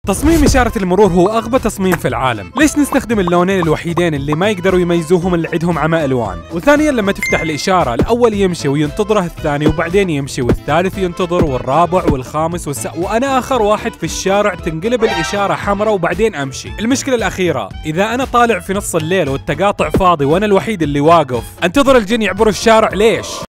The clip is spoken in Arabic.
تصميم إشارة المرور هو أغبى تصميم في العالم. ليش نستخدم اللونين الوحيدين اللي ما يقدروا يميزوهم اللي عندهم عمى ألوان؟ وثانيا لما تفتح الإشارة الأول يمشي وينتظره الثاني وبعدين يمشي والثالث ينتظر والرابع والخامس وأنا آخر واحد في الشارع تنقلب الإشارة حمراء وبعدين أمشي. المشكلة الأخيرة إذا أنا طالع في نص الليل والتقاطع فاضي وأنا الوحيد اللي واقف، أنتظر الجن يعبروا الشارع ليش؟